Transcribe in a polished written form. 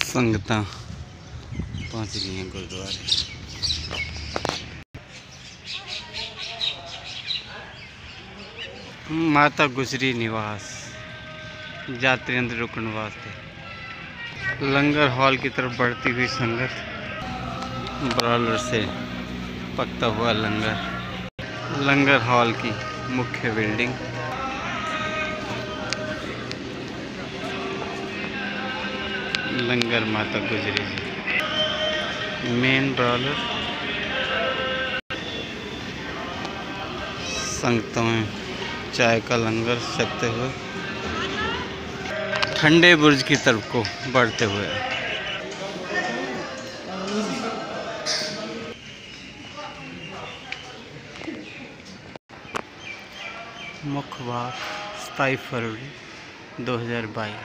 संगतां पहुंच गई हैं गुरुद्वारे। माता गुजरी निवास यात्री अंदर रुकने वास्ते। लंगर हॉल की तरफ बढ़ती हुई संगत। ब्रॉयलर से पकता हुआ लंगर हॉल की मुख्य बिल्डिंग। लंगर माता गुजरी जी मेन ब्रॉयलर। संगतों में चाय का लंगर सकते हुए ठंडे बुर्ज की तरफ को बढ़ते हुए। मुख्य भाग 27 फरवरी 2022।